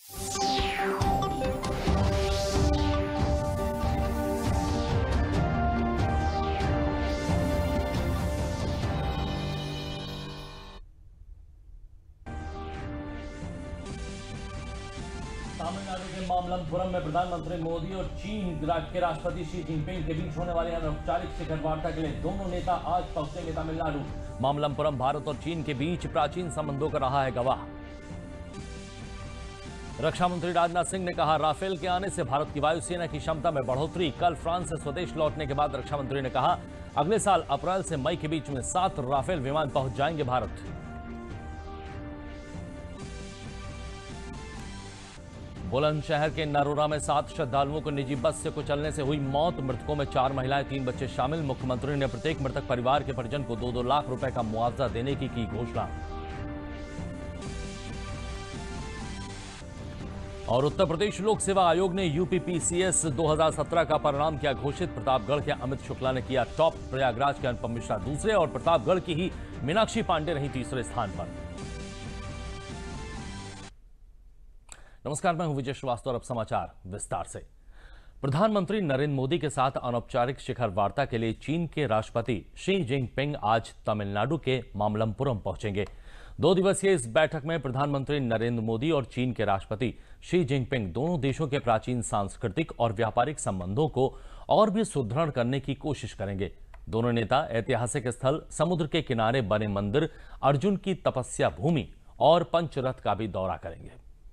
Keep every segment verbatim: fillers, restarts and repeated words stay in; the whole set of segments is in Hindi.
तमिलनाडु के मामल्लपुरम में प्रधानमंत्री मोदी और चीन के राष्ट्रपति शी जिनपिंग के बीच होने वाली अनौपचारिक शिखर वार्ता के लिए दोनों नेता आज पहुंचेंगे तमिलनाडु। मामल्लपुरम भारत और चीन के बीच प्राचीन संबंधों का रहा है गवाह। रक्षा मंत्री राजनाथ सिंह ने कहा, राफेल के आने से भारत की वायुसेना की क्षमता में बढ़ोतरी। कल फ्रांस से स्वदेश लौटने के बाद रक्षा मंत्री ने कहा, अगले साल अप्रैल से मई के बीच में सात राफेल विमान पहुंच जाएंगे भारत। बुलंदशहर के नरोरा में सात श्रद्धालुओं को निजी बस से कुचलने से हुई मौत। मृतकों में चार महिलाएं, तीन बच्चे शामिल। मुख्यमंत्री ने प्रत्येक मृतक परिवार के परिजन को दो दो लाख रुपए का मुआवजा देने की की घोषणा। और उत्तर प्रदेश लोक सेवा आयोग ने यूपीपीसीएस दो हज़ार सत्रह का परिणाम किया घोषित। प्रतापगढ़ के अमित शुक्ला ने किया टॉप, प्रयागराज के अनुपम मिश्रा दूसरे और प्रतापगढ़ की ही मीनाक्षी पांडे रही तीसरे स्थान पर। नमस्कार, मैं हूं विजय श्रीवास्तव और अब समाचार विस्तार से। प्रधानमंत्री नरेंद्र मोदी के साथ अनौपचारिक शिखर वार्ता के लिए चीन के राष्ट्रपति शी जिनपिंग आज तमिलनाडु के मामल्लपुरम पहुंचेंगे। दो दिवसीय इस बैठक में प्रधानमंत्री नरेंद्र मोदी और चीन के राष्ट्रपति शी जिनपिंग दोनों देशों के प्राचीन सांस्कृतिक और व्यापारिक संबंधों को और भी सुदृढ़ करने की कोशिश करेंगे। दोनों नेता ऐतिहासिक स्थल, समुद्र के किनारे बने मंदिर, अर्जुन की तपस्या भूमि और पंचरथ का भी दौरा करेंगे।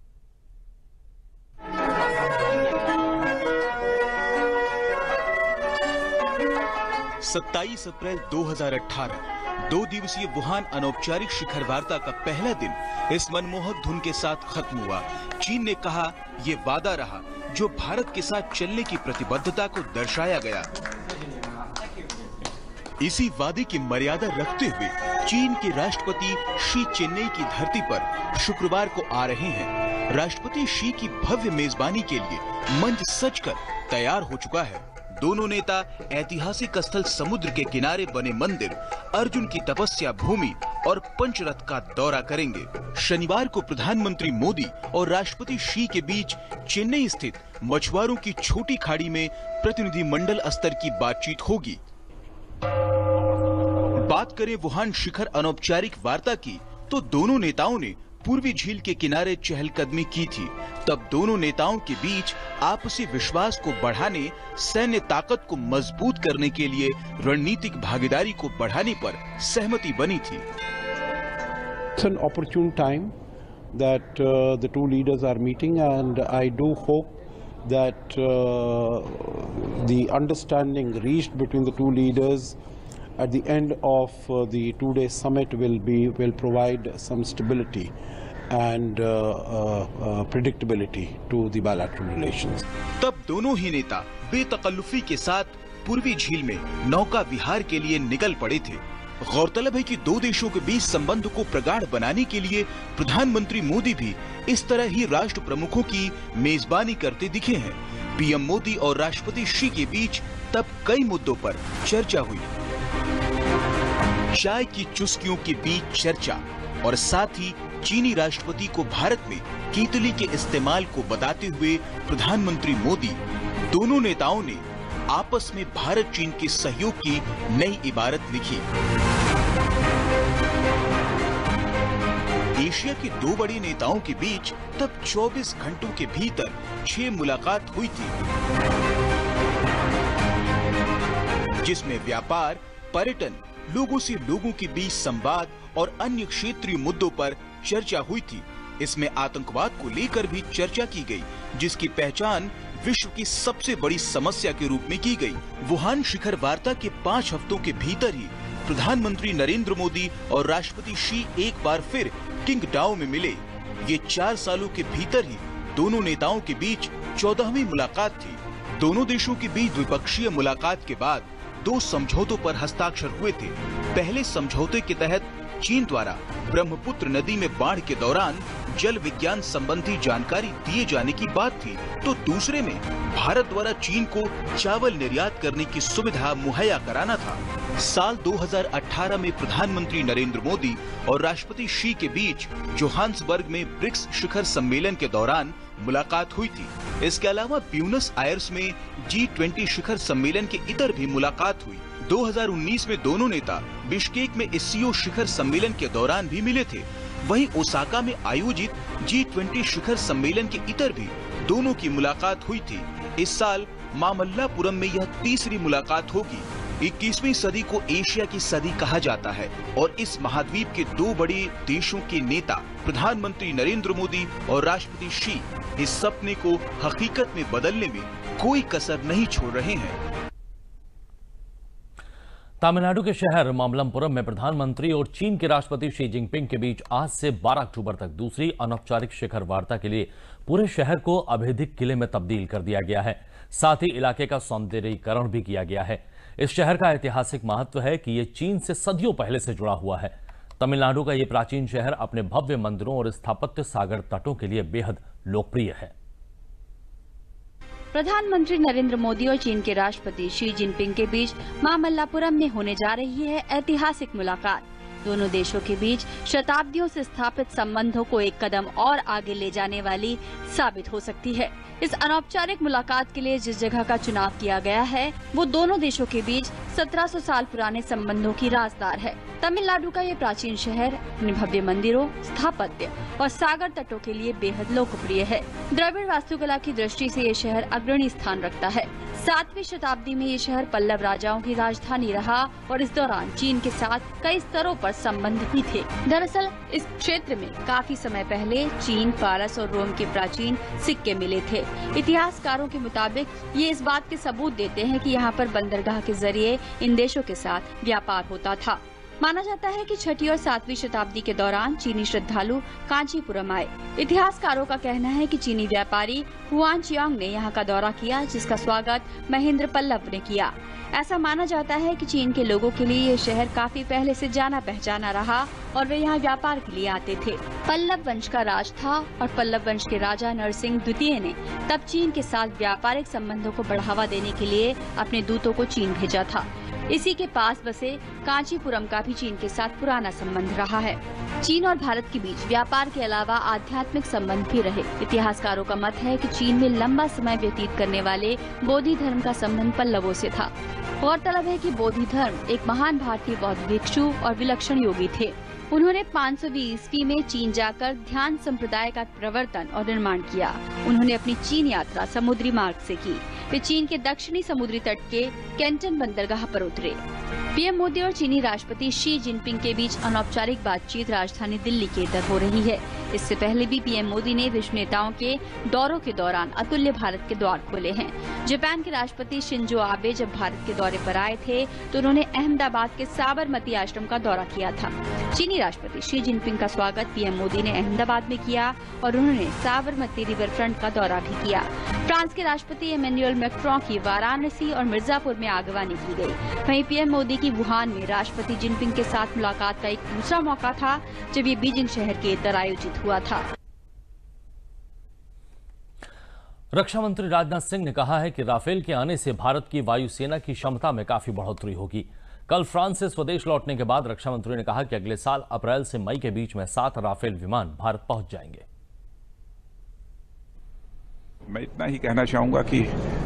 सत्ताईस अप्रैल दो हज़ार अठारह दो दिवसीय वुहान अनौपचारिक शिखर वार्ता का पहला दिन इस मनमोहक धुन के साथ खत्म हुआ। चीन ने कहा, ये वादा रहा जो भारत के साथ चलने की प्रतिबद्धता को दर्शाया गया। इसी वादे की मर्यादा रखते हुए चीन के राष्ट्रपति शी चेन्नई की धरती पर शुक्रवार को आ रहे हैं। राष्ट्रपति शी की भव्य मेजबानी के लिए मंच सजकर तैयार हो चुका है। दोनों नेता ऐतिहासिक स्थल, समुद्र के किनारे बने मंदिर, अर्जुन की तपस्या भूमि और पंचरथ का दौरा करेंगे। शनिवार को प्रधानमंत्री मोदी और राष्ट्रपति शी के बीच चेन्नई स्थित मछुआरों की छोटी खाड़ी में प्रतिनिधिमंडल स्तर की बातचीत होगी। बात करें वुहान शिखर अनौपचारिक वार्ता की, तो दोनों नेताओं ने पूर्वी झील के किनारे चहलकदमी की थी। तब दोनों नेताओं के बीच आपसी विश्वास को बढ़ाने, सैन्य ताकत को मजबूत करने के लिए रणनीतिक भागीदारी को बढ़ाने पर सहमति बनी थी। It's an opportune time that uh, the two leaders are meeting, and I do hope that uh, the understanding reached between the two leaders at the end of uh, the two-day summit will be will provide some stability and uh, uh, uh, predictability to the bilateral relations. तब दोनों ही नेता बेतकल्लुफी के साथ पूर्वी झील में नौका विहार के लिए निकल पड़े थे। गौरतलब है कि दो देशों के बीच संबंध को प्रगाढ़ बनाने के लिए प्रधानमंत्री मोदी भी इस तरह ही राष्ट्र प्रमुखों की मेजबानी करते दिखे हैं। पीएम मोदी और राष्ट्रपति शी के बीच तब कई मुद्दों पर चर्चा हुई। चाय की चुस्कियों के बीच चर्चा और साथ ही चीनी राष्ट्रपति को भारत में कीतली के इस्तेमाल को बताते हुए प्रधानमंत्री मोदी, दोनों नेताओं ने आपस में भारत चीन के सहयोग की नई इबारत लिखी। एशिया के दो बड़े नेताओं के बीच तब चौबीस घंटों के भीतर छह मुलाकात हुई थी, जिसमें व्यापार, पर्यटन, लोगों से लोगों के बीच संवाद और अन्य क्षेत्रीय मुद्दों पर चर्चा हुई थी। इसमें आतंकवाद को लेकर भी चर्चा की गई, जिसकी पहचान विश्व की सबसे बड़ी समस्या के रूप में की गई। वुहान शिखर वार्ता के पाँच हफ्तों के भीतर ही प्रधानमंत्री नरेंद्र मोदी और राष्ट्रपति शी एक बार फिर किंगडाओ में मिले। ये चार सालों के भीतर ही दोनों नेताओं के बीच चौदहवीं मुलाकात थी। दोनों देशों के बीच द्विपक्षीय मुलाकात के बाद दो समझौतों पर हस्ताक्षर हुए थे। पहले समझौते के तहत चीन द्वारा ब्रह्मपुत्र नदी में बाढ़ के दौरान जल विज्ञान संबंधी जानकारी दिए जाने की बात थी, तो दूसरे में भारत द्वारा चीन को चावल निर्यात करने की सुविधा मुहैया कराना था। साल दो हज़ार अठारह में प्रधानमंत्री नरेंद्र मोदी और राष्ट्रपति शी के बीच जोहान्सबर्ग में ब्रिक्स शिखर सम्मेलन के दौरान मुलाकात हुई थी। इसके अलावा ब्यूनस आयर्स में जी ट्वेंटी शिखर सम्मेलन के इतर भी मुलाकात हुई। दो हज़ार उन्नीस में दोनों नेता बिश्केक में एससीओ शिखर सम्मेलन के दौरान भी मिले थे। वहीं ओसाका में आयोजित जी ट्वेंटी शिखर सम्मेलन के इतर भी दोनों की मुलाकात हुई थी। इस साल मामल्लापुरम में यह तीसरी मुलाकात होगी। इक्कीसवीं सदी को एशिया की सदी कहा जाता है और इस महाद्वीप के दो बड़े देशों के नेता प्रधानमंत्री नरेंद्र मोदी और राष्ट्रपति शी इस सपने को हकीकत में बदलने में कोई कसर नहीं छोड़ रहे हैं। तमिलनाडु के शहर मामल्लपुरम में प्रधानमंत्री और चीन के राष्ट्रपति शी जिनपिंग के बीच आज से बारह अक्टूबर तक दूसरी अनौपचारिक शिखर वार्ता के लिए पूरे शहर को अभेदिक किले में तब्दील कर दिया गया है। साथ ही इलाके का सौंदर्यीकरण भी किया गया है। इस शहर का ऐतिहासिक महत्व है कि यह चीन से सदियों पहले से जुड़ा हुआ है। तमिलनाडु का यह प्राचीन शहर अपने भव्य मंदिरों और स्थापत्य सागर तटों के लिए बेहद लोकप्रिय है। प्रधानमंत्री नरेंद्र मोदी और चीन के राष्ट्रपति शी जिनपिंग के बीच मामल्लापुरम में होने जा रही है ऐतिहासिक मुलाकात। दोनों देशों के बीच शताब्दियों से स्थापित संबंधों को एक कदम और आगे ले जाने वाली साबित हो सकती है। इस अनौपचारिक मुलाकात के लिए जिस जगह का चुनाव किया गया है वो दोनों देशों के बीच सत्रह सौ साल पुराने संबंधों की राजदार है। तमिलनाडु का ये प्राचीन शहर अपने भव्य मंदिरों, स्थापत्य और सागर तटों के लिए बेहद लोकप्रिय है। द्रविड़ वास्तुकला की दृष्टि से ये शहर अग्रणी स्थान रखता है। सातवीं शताब्दी में ये शहर पल्लव राजाओं की राजधानी रहा और इस दौरान चीन के साथ कई स्तरों पर संबंध भी थे। दरअसल इस क्षेत्र में काफी समय पहले चीन, फारस और रोम के प्राचीन सिक्के मिले थे। इतिहासकारों के मुताबिक ये इस बात के सबूत देते हैं कि यहाँ पर बंदरगाह के जरिए इन देशों के साथ व्यापार होता था। माना जाता है कि छठी और सातवीं शताब्दी के दौरान चीनी श्रद्धालु कांचीपुरम आए। इतिहासकारों का कहना है कि चीनी व्यापारी हुआन चियांग ने यहाँ का दौरा किया, जिसका स्वागत महेंद्र पल्लव ने किया। ऐसा माना जाता है कि चीन के लोगों के लिए ये शहर काफी पहले से जाना पहचाना रहा और वे यहाँ व्यापार के लिए आते थे। पल्लव वंश का राज था और पल्लव वंश के राजा नरसिंह द्वितीय ने तब चीन के साथ व्यापारिक संबंधों को बढ़ावा देने के लिए अपने दूतों को चीन भेजा था। इसी के पास बसे कांचीपुरम का भी चीन के साथ पुराना संबंध रहा है। चीन और भारत के बीच व्यापार के अलावा आध्यात्मिक संबंध भी रहे। इतिहासकारों का मत है कि चीन में लंबा समय व्यतीत करने वाले बोधि धर्म का संबंध पल्लवों से था। गौरतलब है कि बोधि धर्म एक महान भारतीय बौद्ध भिक्षु और विलक्षण योगी थे। उन्होंने पाँच सौ बीस ईस्वी में चीन जाकर ध्यान संप्रदाय का प्रवर्तन और निर्माण किया। उन्होंने अपनी चीन यात्रा समुद्री मार्ग से की। वे चीन के दक्षिणी समुद्री तट के कैंटन बंदरगाह पर उतरे। पीएम मोदी और चीनी राष्ट्रपति शी जिनपिंग के बीच अनौपचारिक बातचीत राजधानी दिल्ली के इधर हो रही है। इससे पहले भी पीएम मोदी ने विश्व नेताओं के दौरों के दौरान अतुल्य भारत के द्वार खोले हैं। जापान के राष्ट्रपति शिंजो आबे जब भारत के दौरे पर आए थे तो उन्होंने अहमदाबाद के साबरमती आश्रम का दौरा किया था। चीनी राष्ट्रपति शी जिनपिंग का स्वागत पीएम मोदी ने अहमदाबाद में किया और उन्होंने साबरमती रिवर फ्रंट का दौरा भी किया। फ्रांस के राष्ट्रपति इमैनुअल मैक्रों की वाराणसी और मिर्जापुर में आगवानी की गई। वहीं पीएम मोदी की वुहान में राष्ट्रपति जिनपिंग के साथ मुलाकात का एक दूसरा मौका था जब ये बीजिंग शहर के इधर आयोजित हुआ था। रक्षा मंत्री राजनाथ सिंह ने कहा है कि राफेल के आने से भारत की वायुसेना की क्षमता में काफी बढ़ोतरी होगी। कल फ्रांस से स्वदेश लौटने के बाद रक्षा मंत्री ने कहा कि अगले साल अप्रैल से मई के बीच में सात राफेल विमान भारत पहुंच जाएंगे। मैं इतना ही कहना चाहूंगा कि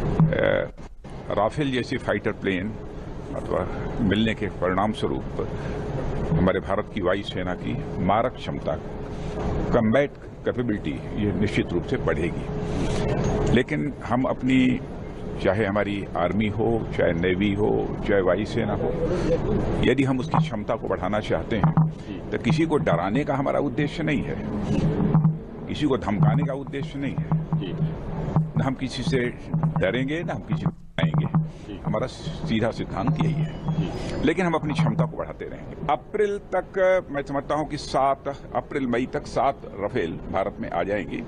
राफेल जैसी फाइटर प्लेन अथवा मिलने के परिणाम स्वरूप हमारे भारत की वायुसेना की मारक क्षमता, कम्बैट कैपेबिलिटी, ये निश्चित रूप से बढ़ेगी। लेकिन हम अपनी, चाहे हमारी आर्मी हो, चाहे नेवी हो, चाहे वायुसेना हो, यदि हम उसकी क्षमता को बढ़ाना चाहते हैं तो किसी को डराने का हमारा उद्देश्य नहीं है, किसी को धमकाने का उद्देश्य नहीं है। न हम किसी से डरेंगे, न हम किसी को डराएंगे। हमारा सीधा सिद्धांत यही है। लेकिन हम अपनी क्षमता को बढ़ाते रहेंगे। अप्रैल तक मैं समझता हूं कि सात अप्रैल मई तक सात राफेल भारत में आ जाएंगी।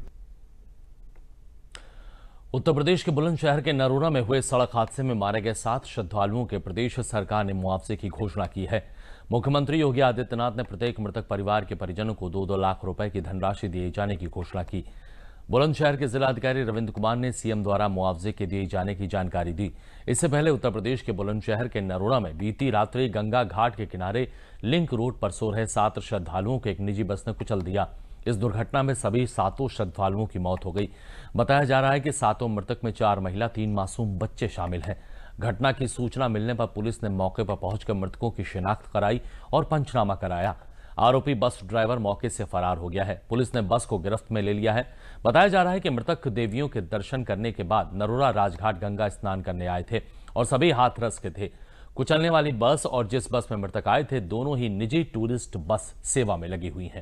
उत्तर प्रदेश के बुलंदशहर के नरोरा में हुए सड़क हादसे में मारे गए सात श्रद्धालुओं के प्रदेश सरकार ने मुआवजे की घोषणा की है। मुख्यमंत्री योगी आदित्यनाथ ने प्रत्येक मृतक परिवार के परिजनों को दो दो लाख रुपए की धनराशि दिए जाने की घोषणा की। बुलंदशहर के जिलाधिकारी रविंद्र कुमार ने सीएम द्वारा मुआवजे के दिए जाने की जानकारी दी। इससे पहले उत्तर प्रदेश के बुलंदशहर के नरोड़ा में बीती रात्रि गंगा घाट के किनारे लिंक रोड पर सो रहे सात श्रद्धालुओं को एक निजी बस ने कुचल दिया। इस दुर्घटना में सभी सातों श्रद्धालुओं की मौत हो गई। बताया जा रहा है कि सातों मृतक में चार महिला, तीन मासूम बच्चे शामिल हैं। घटना की सूचना मिलने पर पुलिस ने मौके पर पहुंचकर मृतकों की शिनाख्त कराई और पंचनामा कराया। आरोपी बस ड्राइवर मौके से फरार हो गया है। पुलिस ने बस को गिरफ्त में ले लिया है। बताया जा रहा है कि मृतक देवियों के दर्शन करने के बाद नरोड़ा राजघाट गंगा स्नान करने आए थे और सभी हाथरस के थे। कुचलने वाली बस और जिस बस में मृतक आए थे, दोनों ही निजी टूरिस्ट बस सेवा में लगी हुई हैं।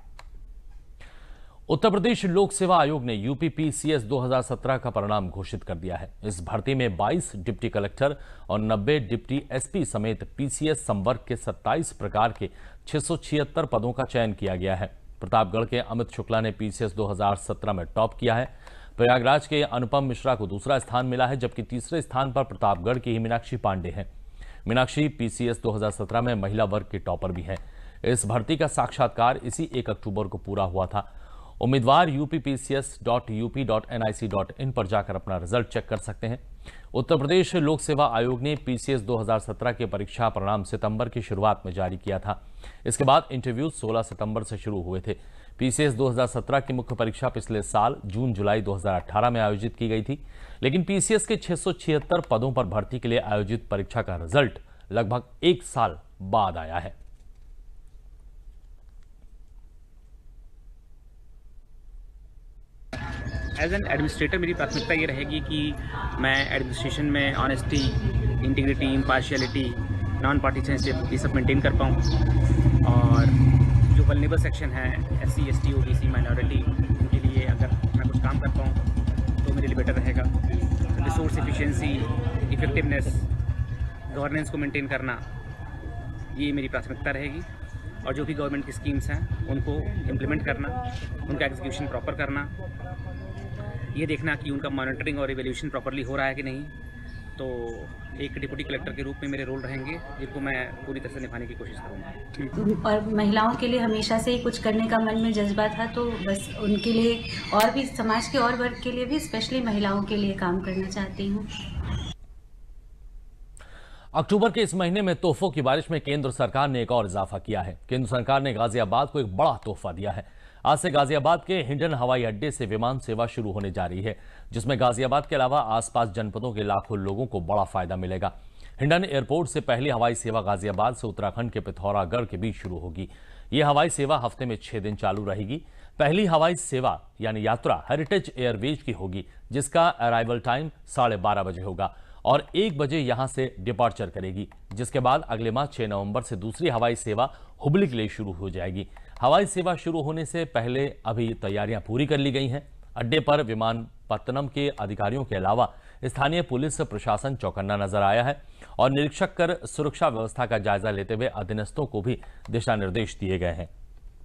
उत्तर प्रदेश लोक सेवा आयोग ने यूपी पीसीएस दो हज़ार सत्रह का परिणाम घोषित कर दिया है। इस भर्ती में बाईस डिप्टी कलेक्टर और नब्बे डिप्टी एसपी समेत पीसीएस संवर्ग के सत्ताईस प्रकार के छह सौ छिहत्तर पदों का चयन किया गया है। प्रतापगढ़ के अमित शुक्ला ने पीसीएस दो हज़ार सत्रह में टॉप किया है। प्रयागराज के अनुपम मिश्रा को दूसरा स्थान मिला है, जबकि तीसरे स्थान पर प्रतापगढ़ की ही मीनाक्षी पांडे हैं। मीनाक्षी पीसीएस दो हज़ार सत्रह में महिला वर्ग के टॉपर भी हैं। इस भर्ती का साक्षात्कार इसी एक अक्टूबर को पूरा हुआ था। उम्मीदवार UP PCS dot UP dot N I C dot in पर जाकर अपना रिजल्ट चेक कर सकते हैं। उत्तर प्रदेश लोक सेवा आयोग ने पीसीएस दो हज़ार सत्रह के परीक्षा परिणाम सितंबर की शुरुआत में जारी किया था। इसके बाद इंटरव्यू सोलह सितंबर से शुरू हुए थे। पीसीएस दो हज़ार सत्रह की मुख्य परीक्षा पिछले साल जून जुलाई दो हज़ार अठारह में आयोजित की गई थी, लेकिन पीसीएस के छह सौ छिहत्तर पदों पर भर्ती के लिए आयोजित परीक्षा का रिजल्ट लगभग एक साल बाद आया है। एज एन एडमिनिस्ट्रेटर मेरी प्राथमिकता ये रहेगी कि मैं एडमिनिस्ट्रेशन में honesty, integrity, impartiality, non partisanship ये सब मेंटेन कर पाऊँ और जो वल्नरेबल सेक्शन है S C, S T, O B C, minority, उनके लिए अगर मैं कुछ काम कर पाऊँ तो मेरे लिए बेटर रहेगा। रिसोर्स एफिशिएंसी, इफेक्टिवनेस, गवर्नेंस को मेंटेन करना, ये मेरी प्राथमिकता रहेगी और जो भी गवर्नमेंट की स्कीम्स हैं उनको इम्प्लीमेंट करना, उनका एग्जीक्यूशन प्रॉपर करना, ये देखना कि उनका मॉनिटरिंग और इवैल्यूएशन प्रॉपरली हो रहा है कि नहीं। तो एक डिप्टी कलेक्टर के रूप में मेरे रोल रहेंगे, जिनको मैं पूरी तरह से निभाने की कोशिश करूँगा। और महिलाओं के लिए हमेशा से ही कुछ करने का मन में जज्बा था, तो बस उनके लिए और भी समाज के और वर्ग के लिए भी, स्पेशली महिलाओं के लिए काम करना चाहती हूँ। अक्टूबर के इस महीने में तोहफों की बारिश में केंद्र सरकार ने एक और इजाफा किया है। केंद्र सरकार ने गाजियाबाद को एक बड़ा तोहफा दिया है। आज से गाजियाबाद के हिंडन हवाई अड्डे से विमान सेवा शुरू होने जा रही है, जिसमें गाजियाबाद के अलावा आसपास जनपदों के लाखों लोगों को बड़ा फायदा मिलेगा। हिंडन एयरपोर्ट से पहली हवाई सेवा गाजियाबाद से उत्तराखंड के पिथौरागढ़ के बीच शुरू होगी। यह हवाई सेवा हफ्ते में छह दिन चालू रहेगी। पहली हवाई सेवा यानी यात्रा हेरिटेज एयरवेज की होगी, जिसका अराइवल टाइम साढ़े बारह बजे होगा और एक बजे यहां से डिपार्चर करेगी, जिसके बाद अगले माह छह नवंबर से दूसरी हवाई सेवा हुबली के लिए शुरू हो जाएगी। हवाई सेवा शुरू होने से पहले अभी तैयारियां पूरी कर ली गई हैं। अड्डे पर विमानपत्तनम के अधिकारियों के अलावा स्थानीय पुलिस प्रशासन चौकन्ना नजर आया है और निरीक्षक कर सुरक्षा व्यवस्था का जायजा लेते हुए अधीनस्थों को भी दिशा निर्देश दिए गए हैं।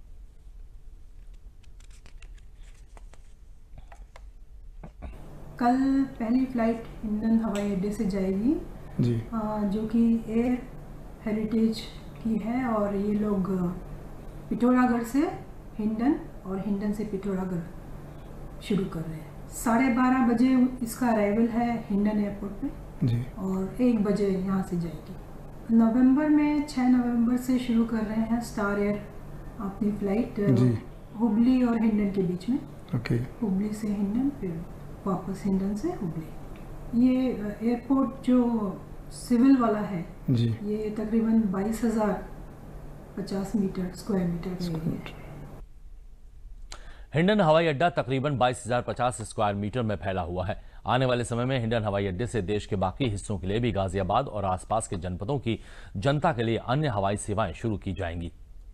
कल पहली फ्लाइट हिंडन हवाई अड्डे से जाएगी जी, आ, जो कि एयर हेरिटेज की है और ये लोग पिथौरागढ़ से हिंडन और हिंडन से पिथौरागढ़ शुरू कर रहे हैं। साढ़े बारह बजे इसका अराइवल है हिंडन एयरपोर्ट पे जी, और एक बजे यहाँ से जाएगी। नवंबर में छह नवंबर से शुरू कर रहे हैं स्टार एयर अपनी फ्लाइट हुबली और हिंडन के बीच में। ओके, हुबली से हिंडन, फिर वापस हिंडन से हुबली। ये एयरपोर्ट जो सिविल वाला है जी, ये तकरीबन बाईस हजार पचास मीटर स्क्वायर मीटर का एरिया है। हिंडन हवाई अड्डा तकरीबन बाईस हजार पचास स्क्वायर मीटर में फैला हुआ है। आने वाले समय में हिंडन हवाई अड्डे से देश के बाकी हिस्सों के लिए भी गाजियाबाद और आसपास के जनपदों की जनता के लिए अन्य हवाई सेवाएं शुरू की जाएंगी।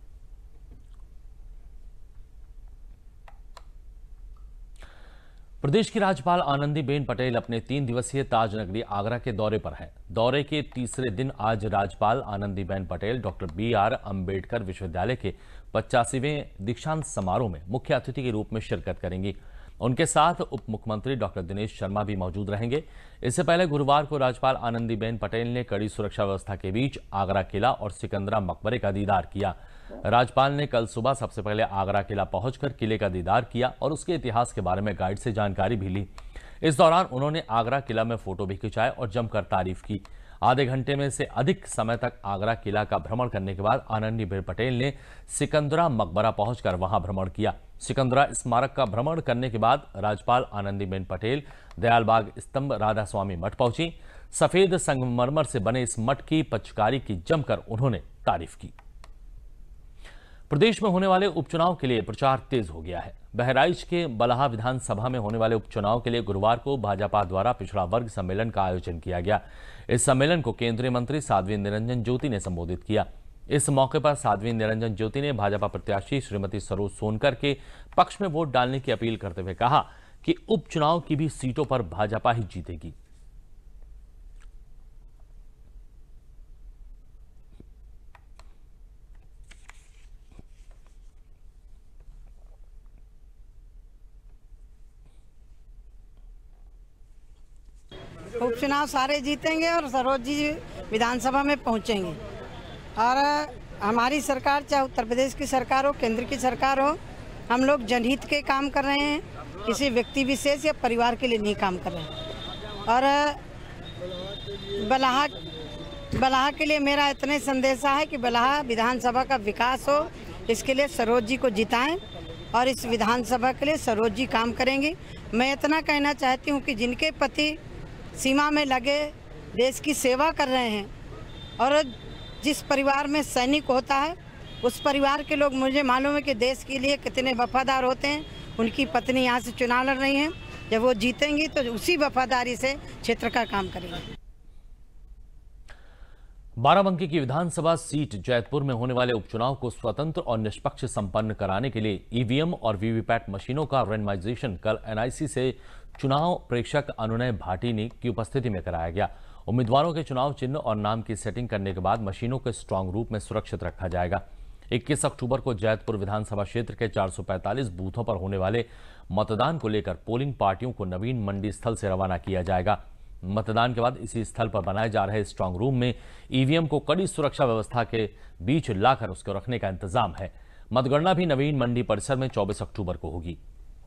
प्रदेश की राज्यपाल आनंदीबेन पटेल अपने तीन दिवसीय ताज नगरी आगरा के दौरे पर हैं। दौरे के तीसरे दिन आज राज्यपाल Anandiben Patel doctor B R Ambedkar विश्वविद्यालय के पचासीवें दीक्षांत समारोह में मुख्य अतिथि के रूप में शिरकत करेंगी। उनके साथ उप मुख्यमंत्री डॉक्टर दिनेश शर्मा भी मौजूद रहेंगे। इससे पहले गुरुवार को राज्यपाल आनंदीबेन पटेल ने कड़ी सुरक्षा व्यवस्था के बीच आगरा किला और सिकंदरा मकबरे का दीदार किया। राज्यपाल ने कल सुबह सबसे पहले आगरा किला पहुंचकर किले का दीदार किया और उसके इतिहास के बारे में गाइड से जानकारी भी ली। इस दौरान उन्होंने आगरा किला में फोटो भी खिंचाए और जमकर तारीफ की। आधे घंटे में से अधिक समय तक आगरा किला का भ्रमण करने के बाद आनंदीबेन पटेल ने सिकंदरा मकबरा पहुंचकर वहां भ्रमण किया। सिकंदरा स्मारक का भ्रमण करने के बाद राज्यपाल आनंदीबेन पटेल दयालबाग स्तंभ राधा स्वामी मठ पहुंची। सफेद संगमरमर से बने इस मठ की पचकारी की जमकर उन्होंने तारीफ की। प्रदेश में होने वाले उपचुनाव के लिए प्रचार तेज हो गया है। बहराइच के बलहा विधानसभा में होने वाले उपचुनाव के लिए गुरुवार को भाजपा द्वारा पिछड़ा वर्ग सम्मेलन का आयोजन किया गया। इस सम्मेलन को केंद्रीय मंत्री साध्वी निरंजन ज्योति ने संबोधित किया। इस मौके पर साध्वी निरंजन ज्योति ने भाजपा प्रत्याशी श्रीमती सरोज सोनकर के पक्ष में वोट डालने की अपील करते हुए कहा कि उपचुनाव की भी सीटों पर भाजपा ही जीतेगी। उपचुनाव सारे जीतेंगे और सरोज जी विधानसभा में पहुंचेंगे। और हमारी सरकार, चाहे उत्तर प्रदेश की सरकार हो, केंद्र की सरकार हो, हम लोग जनहित के काम कर रहे हैं, किसी व्यक्ति विशेष या परिवार के लिए नहीं काम कर रहे हैं। और बलहा बलहा के लिए मेरा इतने संदेशा है कि बलहा विधानसभा का विकास हो, इसके लिए सरोज जी को जिताएं और इस विधानसभा के लिए सरोज जी काम करेंगी। मैं इतना कहना चाहती हूँ कि जिनके पति सीमा में लगे देश की सेवा कर रहे हैं और जिस परिवार में सैनिक होता है उस परिवार के लोग, मुझे मालूम है कि देश के लिए कितने वफादार होते हैं। उनकी पत्नी यहाँ से चुनाव लड़ रही हैं, जब वो जीतेंगी तो उसी वफादारी से क्षेत्र का काम करेंगे। बाराबंकी की विधानसभा सीट जैतपुर में होने वाले उपचुनाव को स्वतंत्र और निष्पक्ष संपन्न कराने के लिए ईवीएम और वीवीपैट मशीनों का रैंडमाइजेशन कल एनआईसी से चुनाव प्रेक्षक अनुनय भाटी ने की उपस्थिति में कराया गया। उम्मीदवारों के चुनाव चिन्ह और नाम की सेटिंग करने के बाद मशीनों को स्ट्रांग रूप में सुरक्षित रखा जाएगा। इक्कीस अक्टूबर को जैतपुर विधानसभा क्षेत्र के चार सौ पैंतालीस बूथों पर होने वाले मतदान को लेकर पोलिंग पार्टियों को नवीन मंडी स्थल से रवाना किया जाएगा। मतदान के बाद इसी स्थल पर बनाए जा रहे स्ट्रांग रूम में ईवीएम को कड़ी सुरक्षा व्यवस्था के बीच लाकर उसको रखने का इंतजाम है। मतगणना भी नवीन मंडी परिसर में चौबीस अक्टूबर को होगी।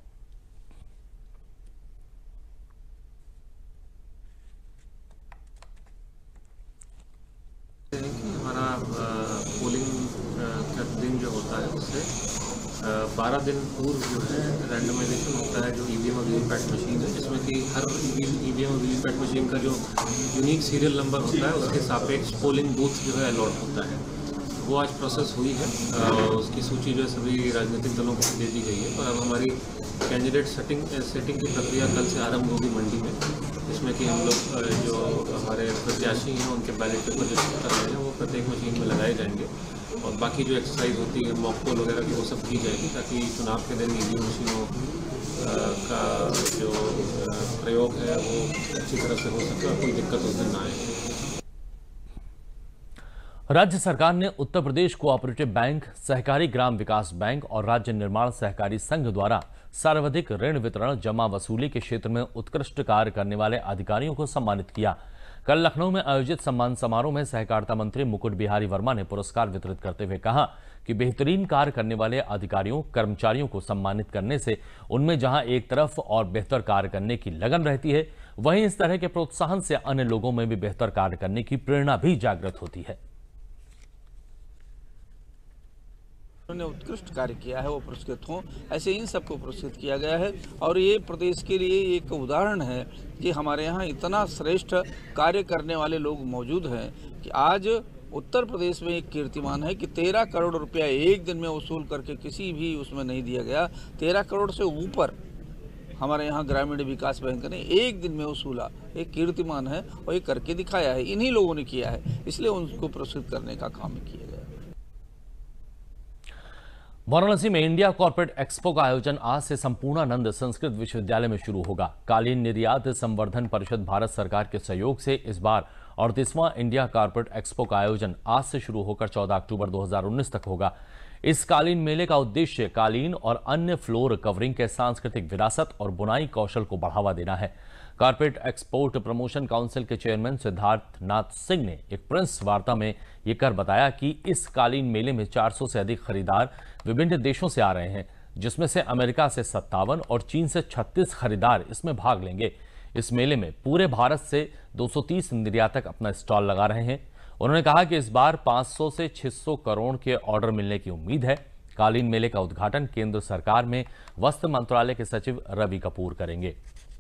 हमारा पोलिंग का दिन जो होता है उससे बारह दिन पूर्व जो है रैंडमाइजेशन होता है, जो ईवीएम और वीवीपैट मशीन है, जिसमें कि हर ईवीएम और वीवीपैट मशीन का जो यूनिक सीरियल नंबर होता है उसके सापेक्ष पोलिंग बूथ जो है अलॉट होता है। वो आज प्रोसेस हुई है, उसकी सूची जो है सभी राजनीतिक दलों को दे दी गई है। और अब हमारी कैंडिडेट सेटिंग सेटिंग की प्रक्रिया कल से आरंभ होगी मंडी में, जिसमें कि हम लोग जो हमारे प्रत्याशी हैं उनके बैलेट पेपर जो कर रहे हैं वो प्रत्येक मशीन में लगाए जाएंगे और बाकी जो एक्सरसाइज होती है मॉक पोल वगैरह की वो सब की जाएगी, ताकि चुनाव के दिन ईवीएम मशीनों का जो प्रयोग है वो अच्छी तरह से हो सके और कोई दिक्कत उस दिन ना आए। राज्य सरकार ने उत्तर प्रदेश कोऑपरेटिव बैंक, सहकारी ग्राम विकास बैंक और राज्य निर्माण सहकारी संघ द्वारा सर्वाधिक ऋण वितरण जमा वसूली के क्षेत्र में उत्कृष्ट कार्य करने वाले अधिकारियों को सम्मानित किया। कल लखनऊ में आयोजित सम्मान समारोह में सहकारिता मंत्री मुकुट बिहारी वर्मा ने पुरस्कार वितरित करते हुए कहा कि बेहतरीन कार्य करने वाले अधिकारियों कर्मचारियों को सम्मानित करने से उनमें जहां एक तरफ और बेहतर कार्य करने की लगन रहती है, वहीं इस तरह के प्रोत्साहन से अन्य लोगों में भी बेहतर कार्य करने की प्रेरणा भी जागृत होती है। उन्होंने उत्कृष्ट कार्य किया है वो पुरस्कृत हों, ऐसे इन सबको पुरस्कृत किया गया है। और ये प्रदेश के लिए एक उदाहरण है कि हमारे यहाँ इतना श्रेष्ठ कार्य करने वाले लोग मौजूद हैं कि आज उत्तर प्रदेश में एक कीर्तिमान है कि तेरह करोड़ रुपया एक दिन में वसूल करके किसी भी उसमें नहीं दिया गया। तेरह करोड़ से ऊपर हमारे यहाँ ग्रामीण विकास बैंक ने एक दिन में वसूला, एक कीर्तिमान है और ये करके दिखाया है, इन्हीं लोगों ने किया है, इसलिए उनको पुरस्कृत करने का काम किया गया। वाराणसी में इंडिया कॉर्पोरेट एक्सपो का आयोजन आज से संपूर्णानंद संस्कृत विश्वविद्यालय में शुरू होगा। कालीन निर्यात संवर्धन परिषद भारत सरकार के सहयोग से इस बार अड़तीसवां इंडिया कॉर्पोरेट एक्सपो का आयोजन आज से शुरू होकर चौदह अक्टूबर दो हज़ार उन्नीस तक होगा। इस कालीन मेले का उद्देश्य कालीन और अन्य फ्लोर कवरिंग के सांस्कृतिक विरासत और बुनाई कौशल को बढ़ावा देना है। कारपेट एक्सपोर्ट प्रमोशन काउंसिल के चेयरमैन सिद्धार्थ नाथ सिंह ने एक प्रेस वार्ता में यह कर बताया कि इस कालीन मेले में चार सौ से अधिक खरीदार विभिन्न देशों से आ रहे हैं, जिसमें से अमेरिका से सत्तावन और चीन से छत्तीस खरीदार इसमें भाग लेंगे। इस मेले में पूरे भारत से दो सौ तीस निर्यातक अपना स्टॉल लगा रहे हैं। उन्होंने कहा कि इस बार पाँच सौ से छह सौ करोड़ के ऑर्डर मिलने की उम्मीद है। कालीन मेले का उद्घाटन केंद्र सरकार में वस्त्र मंत्रालय के सचिव रवि कपूर करेंगे।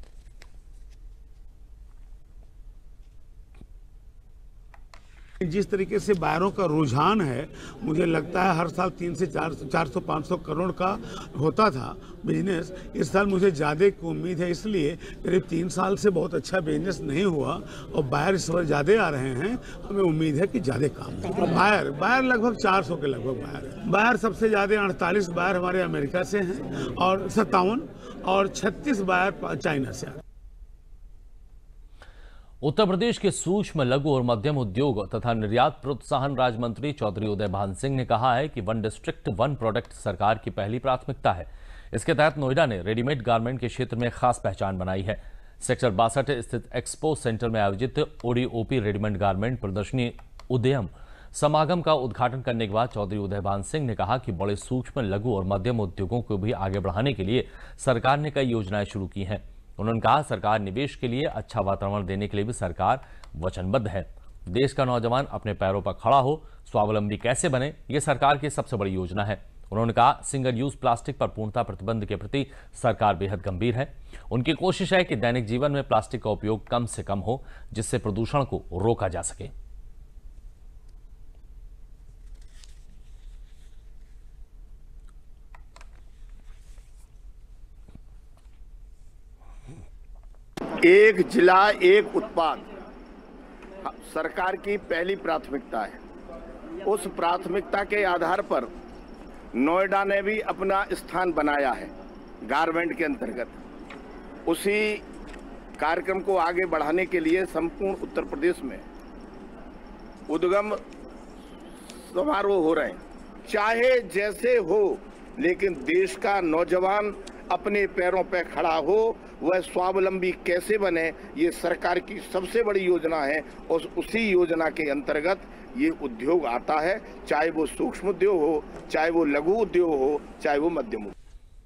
जिस तरीके से बायरों का रुझान है, मुझे लगता है हर साल तीन से चार चार सौ पाँच सौ करोड़ का होता था बिजनेस, इस साल मुझे ज़्यादा की उम्मीद है। इसलिए करीब तीन साल से बहुत अच्छा बिजनेस नहीं हुआ और बायर इस बार ज़्यादा आ रहे हैं। हमें उम्मीद है कि ज़्यादा काम होगा। बायर बायर लगभग चार सौ के लगभग बायर है। बायर सबसे ज़्यादा अड़तालीस बायर हमारे अमेरिका से हैं और सत्तावन और छत्तीस बायर चाइना से आ रहे हैं। उत्तर प्रदेश के सूक्ष्म लघु और मध्यम उद्योग तथा निर्यात प्रोत्साहन राज्य मंत्री चौधरी उदय भान सिंह ने कहा है कि वन डिस्ट्रिक्ट वन प्रोडक्ट सरकार की पहली प्राथमिकता है। इसके तहत नोएडा ने रेडीमेड गारमेंट के क्षेत्र में खास पहचान बनाई है। सेक्टर बासठ स्थित एक्सपो सेंटर में आयोजित ओडीओपी रेडीमेड गारमेंट प्रदर्शनी उदयम समागम का उद्घाटन करने के बाद चौधरी उदय भान सिंह ने कहा कि बड़े सूक्ष्म लघु और मध्यम उद्योगों को भी आगे बढ़ाने के लिए सरकार ने कई योजनाएं शुरू की हैं। उन्होंने कहा सरकार निवेश के लिए अच्छा वातावरण देने के लिए भी सरकार वचनबद्ध है। देश का नौजवान अपने पैरों पर खड़ा हो, स्वावलंबी कैसे बने, ये सरकार की सबसे बड़ी योजना है। उन्होंने कहा सिंगल यूज प्लास्टिक पर पूर्णता प्रतिबंध के प्रति सरकार बेहद गंभीर है। उनकी कोशिश है कि दैनिक जीवन में प्लास्टिक का उपयोग कम से कम हो, जिससे प्रदूषण को रोका जा सके। एक जिला एक उत्पाद सरकार की पहली प्राथमिकता है। उस प्राथमिकता के आधार पर नोएडा ने भी अपना स्थान बनाया है गारमेंट के अंतर्गत। उसी कार्यक्रम को आगे बढ़ाने के लिए संपूर्ण उत्तर प्रदेश में उद्गम समारोह हो रहे हैं। चाहे जैसे हो, लेकिन देश का नौजवान अपने पैरों पर खड़ा हो, वह स्वावलंबी कैसे बने, ये सरकार की सबसे बड़ी योजना है। और उसी योजना के अंतर्गत ये उद्योग आता है, चाहे वो सूक्ष्म उद्योग हो, चाहे वो लघु उद्योग हो, चाहे वो मध्यम उद्योग।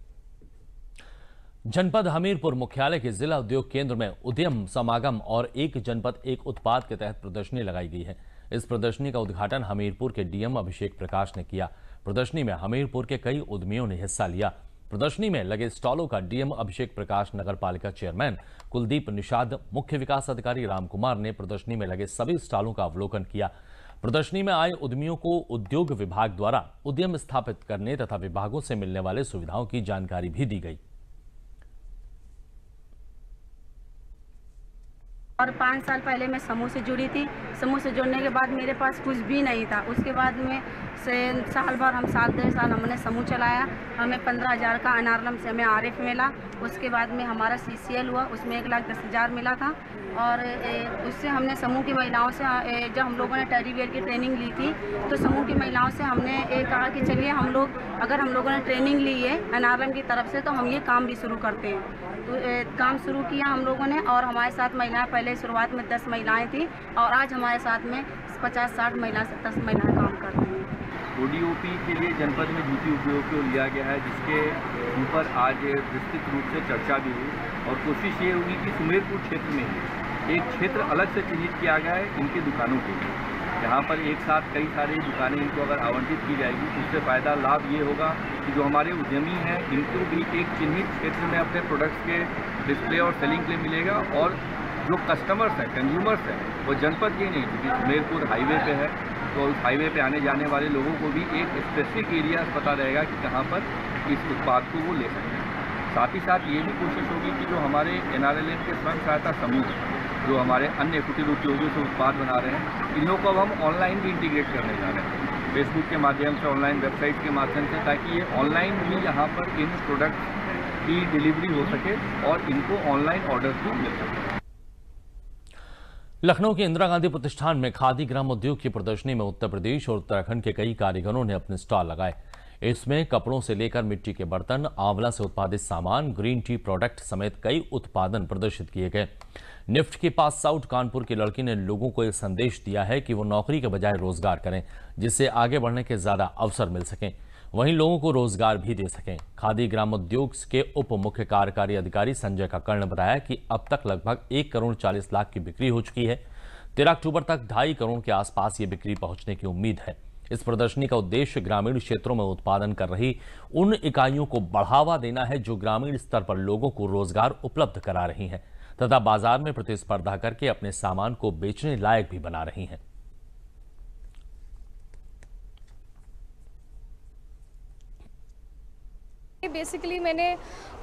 जनपद हमीरपुर मुख्यालय के जिला उद्योग केंद्र में उद्यम समागम और एक जनपद एक उत्पाद के तहत प्रदर्शनी लगाई गई है। इस प्रदर्शनी का उद्घाटन हमीरपुर के डीएम अभिषेक प्रकाश ने किया। प्रदर्शनी में हमीरपुर के कई उद्यमियों ने हिस्सा लिया। प्रदर्शनी में लगे स्टॉलों का डीएम अभिषेक प्रकाश, नगर पालिका चेयरमैन कुलदीप निषाद, मुख्य विकास अधिकारी रामकुमार ने प्रदर्शनी में लगे सभी स्टॉलों का अवलोकन किया। प्रदर्शनी में आए उद्यमियों को उद्योग विभाग द्वारा उद्यम स्थापित करने तथा विभागों से मिलने वाले सुविधाओं की जानकारी भी दी गई। और पाँच साल पहले मैं समूह से जुड़ी थी। समूह से जुड़ने के बाद मेरे पास कुछ भी नहीं था। उसके बाद में से साल भर हम सात डेढ़ साल हमने समूह चलाया। हमें पंद्रह हज़ार का अनारलम से हमें आर एफ मिला। उसके बाद में हमारा सी सी एल हुआ, उसमें एक लाख दस हज़ार मिला था। और उससे हमने समूह की महिलाओं से, जब हम लोगों ने टेडी वेयर की ट्रेनिंग ली थी, तो समूह की महिलाओं से हमने ये कहा कि चलिए हम लोग, अगर हम लोगों ने ट्रेनिंग ली है अनारलम की तरफ से, तो हम ये काम भी शुरू करते हैं। तो ए, काम शुरू किया हम लोगों ने। और हमारे साथ महिलाएं, पहले शुरुआत में दस महिलाएं थी और आज हमारे साथ में पचास साठ महिला दस महिलाएं काम करती हैं। ओडीओपी के लिए जनपद में जूती उद्योग को लिया गया है, जिसके ऊपर आज विस्तृत रूप से चर्चा भी हुई। और कोशिश ये होगी कि सुमेरपुर क्षेत्र में एक क्षेत्र अलग से चिन्हित किया गया है इनकी दुकानों के लिए। यहाँ पर एक साथ कई सारी दुकानें इनको अगर आवंटित की जाएगी तो उससे फ़ायदा लाभ ये होगा कि जो हमारे उद्यमी हैं इनको भी एक चिन्हित क्षेत्र में अपने प्रोडक्ट्स के डिस्प्ले और सेलिंग के लिए मिलेगा। और जो कस्टमर्स हैं, कंज्यूमर्स हैं, वो जनपद के नहीं, क्योंकि सुमेरपुर हाईवे पे है, तो उस हाईवे पे आने जाने वाले लोगों को भी एक स्पेसिफिक एरिया पता रहेगा कि कहाँ पर इस उत्पाद को वो ले सकते हैं। साथ ही साथ ये भी कोशिश होगी कि जो हमारे एन आर एल एम के स्वयं सहायता समूह, जो हमारे अन्य कुटीर उद्योगों से उत्पाद बना रहे हैं, इन लोगों को अब हम ऑनलाइन भी इंटीग्रेट करने जा रहे हैं, फेसबुक के माध्यम से, ऑनलाइन वेबसाइट के माध्यम से, ताकि ये ऑनलाइन भी यहाँ पर इन प्रोडक्ट की डिलीवरी हो सके और इनको ऑनलाइन ऑर्डर भी मिल सके। लखनऊ के इंदिरा गांधी प्रतिष्ठान में खादी ग्राम उद्योग की प्रदर्शनी में उत्तर प्रदेश और उत्तराखंड के कई कारीगरों ने अपने स्टॉल लगाए। इसमें कपड़ों से लेकर मिट्टी के बर्तन, आंवला से उत्पादित सामान, ग्रीन टी प्रोडक्ट समेत कई उत्पादन प्रदर्शित किए गए। निफ्ट की पास आउट कानपुर की लड़की ने लोगों को एक संदेश दिया है कि वो नौकरी के बजाय रोजगार करें, जिससे आगे बढ़ने के ज्यादा अवसर मिल सकें, वहीं लोगों को रोजगार भी दे सकें। खादी ग्रामोद्योग के उप मुख्य कार्यकारी अधिकारी संजय कक्कड़ ने बताया कि अब तक लगभग एक करोड़ चालीस लाख की बिक्री हो चुकी है। तेरह अक्टूबर तक ढाई करोड़ के आसपास ये बिक्री पहुंचने की उम्मीद है। इस प्रदर्शनी का उद्देश्य ग्रामीण क्षेत्रों में उत्पादन कर रही उन इकाइयों को बढ़ावा देना है जो ग्रामीण स्तर पर लोगों को रोजगार उपलब्ध करा रही हैं तथा बाजार में प्रतिस्पर्धा करके अपने सामान को बेचने लायक भी बना रही हैं। बेसिकली मैंने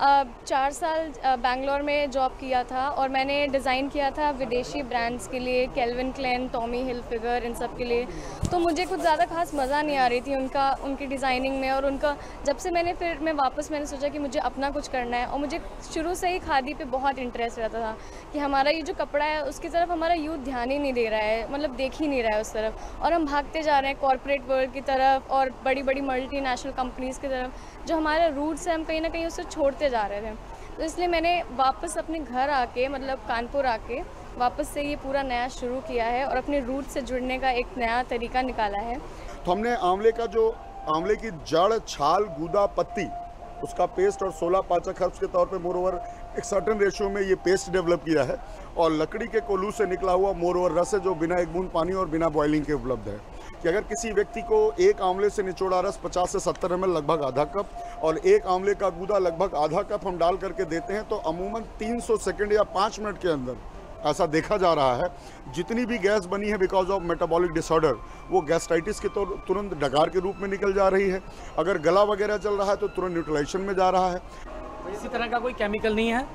चार साल बैंगलोर में जॉब किया था और मैंने डिज़ाइन किया था विदेशी ब्रांड्स के लिए, केल्विन क्लेन, टॉमी हिलफिगर, इन सब के लिए। तो मुझे कुछ ज़्यादा खास मज़ा नहीं आ रही थी उनका उनकी डिज़ाइनिंग में। और उनका जब से मैंने फिर मैं वापस मैंने सोचा कि मुझे अपना कुछ करना है। और मुझे शुरू से ही खादी पे बहुत इंटरेस्ट रहता था कि हमारा ये जो कपड़ा है उसकी तरफ हमारा यूथ ध्यान ही नहीं दे रहा है, मतलब देख ही नहीं रहा है उस तरफ, और हम भागते जा रहे हैं कॉरपोरेट वर्ल्ड की तरफ और बड़ी बड़ी मल्टी नेशनल कंपनीज़ की तरफ। जो हमारे रूट्स हैं हम कहीं ना कहीं उससे छोड़ते जा रहे थे। तो इसलिए मैंने वापस अपने घर आके, मतलब कानपुर आके वापस से ये पूरा नया शुरू किया है और अपने रूट से जुड़ने का एक नया तरीका निकाला है। तो हमने आंवले का जो आंवले की जड़, छाल, गूदा, पत्ती, उसका पेस्ट और सोलह पाचक हर्ब्स के तौर पे मोर ओवर एक सर्टेन रेशियो में ये पेस्ट डेवलप किया है। और लकड़ी के कोल्हू से निकला हुआ मोर ओवर रस है जो बिना एक बूंद पानी और बिना बॉइलिंग के उपलब्ध है। कि अगर किसी व्यक्ति को एक आंवले से निचोड़ा रस पचास से सत्तर एम एल लगभग आधा कप और एक आंवले का गूदा लगभग आधा कप हम डाल करके देते हैं तो अमूमन तीन सौ सेकंड या पाँच मिनट के अंदर ऐसा देखा जा रहा है जितनी भी गैस बनी है बिकॉज ऑफ मेटाबॉलिक डिसऑर्डर वो गैस्ट्राइटिस के तो तुरंत डकार के रूप में निकल जा रही है। अगर गला वगैरह चल रहा है तो तुरंत न्यूट्रलाइजेशन में जा रहा है। इसी तरह का कोई केमिकल नहीं है,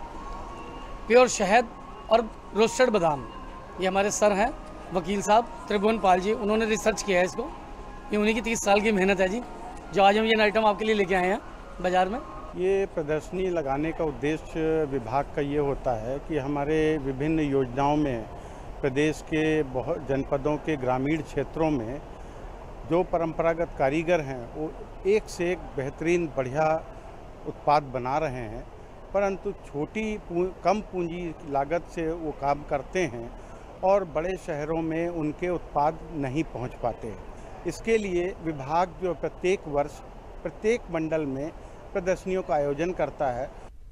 प्योर शहद और रोस्टेड बादाम। ये हमारे सर हैं वकील साहब त्रिभुवन पाल जी, उन्होंने रिसर्च किया है इसको। ये उन्हीं की तीस साल की मेहनत है जी, जो आज हम ये आइटम आपके लिए लेके आए हैं बाज़ार में। ये प्रदर्शनी लगाने का उद्देश्य विभाग का ये होता है कि हमारे विभिन्न योजनाओं में प्रदेश के बहुत जनपदों के ग्रामीण क्षेत्रों में जो परंपरागत कारीगर हैं वो एक से एक बेहतरीन बढ़िया उत्पाद बना रहे हैं, परंतु छोटी कम पूंजी लागत से वो काम करते हैं और बड़े शहरों में उनके उत्पाद नहीं पहुंच पाते। इसके लिए विभाग जो प्रत्येक वर्ष प्रत्येक मंडल में प्रदर्शनियों का आयोजन करता है।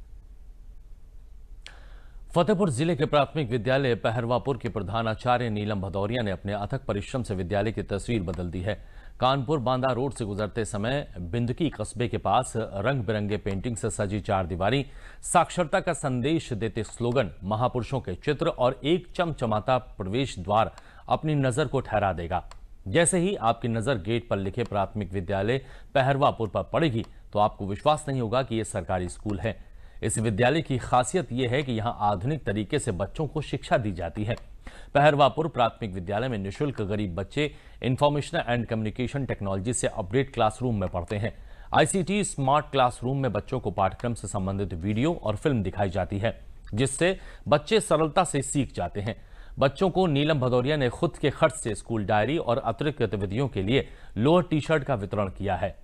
फतेहपुर जिले के प्राथमिक विद्यालय पहरवापुर के प्रधानाचार्य नीलम भदौरिया ने अपने अथक परिश्रम से विद्यालय की तस्वीर बदल दी है। कानपुर बांदा रोड से गुजरते समय बिंदकी कस्बे के पास रंग बिरंगे पेंटिंग से सजी चार दीवारी साक्षरता का संदेश देते स्लोगन, महापुरुषों के चित्र और एक चमचमाता प्रवेश द्वार अपनी नजर को ठहरा देगा। जैसे ही आपकी नजर गेट पर लिखे प्राथमिक विद्यालय पहरवापुर पर पड़ेगी तो आपको विश्वास नहीं होगा कि यह सरकारी स्कूल है। इस विद्यालय की खासियत यह है कि यहां आधुनिक तरीके से बच्चों को शिक्षा दी जाती है। पहरवापुर प्राथमिक विद्यालय में निःशुल्क गरीब बच्चे इंफॉर्मेशन एंड कम्युनिकेशन टेक्नोलॉजी से अपडेट क्लासरूम में पढ़ते हैं। आईसीटी स्मार्ट क्लासरूम में बच्चों को पाठ्यक्रम से संबंधित वीडियो और फिल्म दिखाई जाती है, जिससे बच्चे सरलता से सीख जाते हैं। बच्चों को नीलम भदौरिया ने खुद के खर्च से स्कूल डायरी और अतिरिक्त गतिविधियों के लिए लोअर टी शर्ट का वितरण किया है।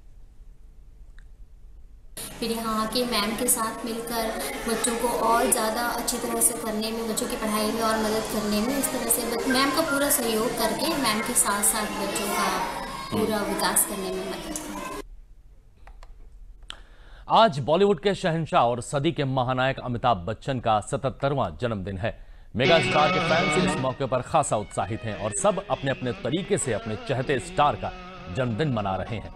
फिर यहाँ के मैम के साथ मिलकर बच्चों को और ज़्यादा अच्छी तरह से करने में, बच्चों की पढ़ाई में और मदद करने में, इस तरह से मैम का पूरा सहयोग करके मैम के साथ साथ बच्चों का पूरा विकास करने में मदद करें। आज बॉलीवुड के शहंशाह और सदी के महानायक अमिताभ बच्चन का सतहत्तरवां जन्मदिन है। मेगा स्टार के फैंस इस मौके पर खासा उत्साहित हैं और सब अपने अपने तरीके से अपने चहेते स्टार का जन्मदिन मना रहे हैं।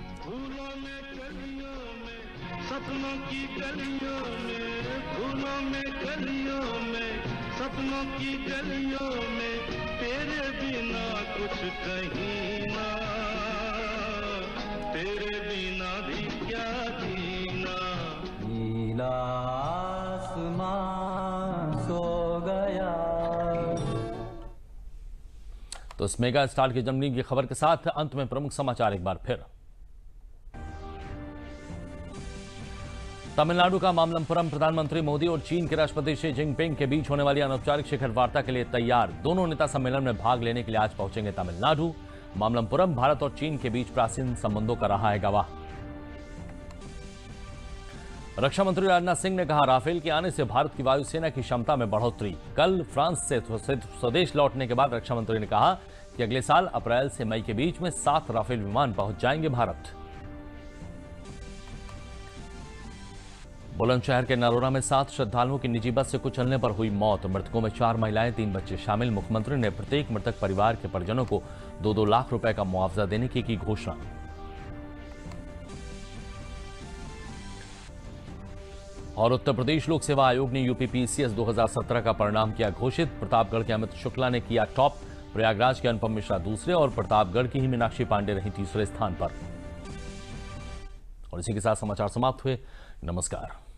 सपनों की गलियों में, फूलों में, गलियों में, सपनों की गलियों में, तेरे बिना कुछ कहीं ना, तेरे बिना भी क्या जीना। नीला आसमान सो गया। तो इस मेगा स्टार के जन्मदिन की खबर के साथ अंत में प्रमुख समाचार एक बार फिर। तमिलनाडु का मामल्लपुरम प्रधानमंत्री मोदी और चीन के राष्ट्रपति शी जिनपिंग के बीच होने वाली अनौपचारिक शिखर वार्ता के लिए तैयार। दोनों नेता सम्मेलन में भाग लेने के लिए आज पहुंचेंगे तमिलनाडु। मामल्लपुरम भारत और चीन के बीच प्राचीन संबंधों का रहा है गवाह। रक्षा मंत्री राजनाथ सिंह ने कहा, राफेल के आने से भारत की वायुसेना की क्षमता में बढ़ोतरी। कल फ्रांस से स्वदेश लौटने के बाद रक्षा मंत्री ने कहा कि अगले साल अप्रैल से मई के बीच में सात राफेल विमान पहुंच जाएंगे भारत। बुलंदशहर के नरोरा में सात श्रद्धालुओं की निजी बस से कुचलने पर हुई मौत। मृतकों में चार महिलाएं, तीन बच्चे शामिल। मुख्यमंत्री ने प्रत्येक मृतक परिवार के परिजनों को दो दो लाख रुपए का मुआवजा देने की की घोषणा। और उत्तर प्रदेश लोक सेवा आयोग ने यूपी पीसीएस दो हज़ार सत्रह का परिणाम किया घोषित। प्रतापगढ़ के अमित शुक्ला ने किया टॉप, प्रयागराज के अनुपम मिश्रा दूसरे और प्रतापगढ़ की ही मीनाक्षी पांडे रही तीसरे स्थान पर। और इसी के साथ समाचार समाप्त हुए। नमस्कार।